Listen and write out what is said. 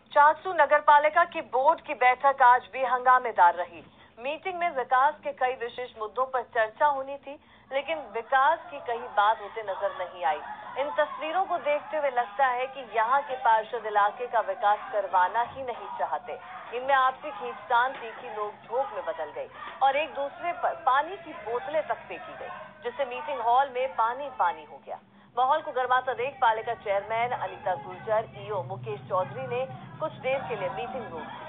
चासू नगरपालिका की बोर्ड की बैठक आज भी हंगामेदार रही। मीटिंग में विकास के कई विशेष मुद्दों पर चर्चा होनी थी, लेकिन विकास की कहीं बात होते नजर नहीं आई। इन तस्वीरों को देखते हुए लगता है कि यहाँ के पार्षद इलाके का विकास करवाना ही नहीं चाहते। इनमें आपसी खींचतान तीखी नोक-झोंक में बदल गई और एक दूसरे पर पानी की बोतलें तक फेंकी गई, जिससे मीटिंग हॉल में पानी पानी हो गया। माहौल को गर्माता देख पालिका चेयरमैन अनीता गुर्जर, ईओ मुकेश चौधरी ने कुछ देर के लिए मीटिंग रोक दी।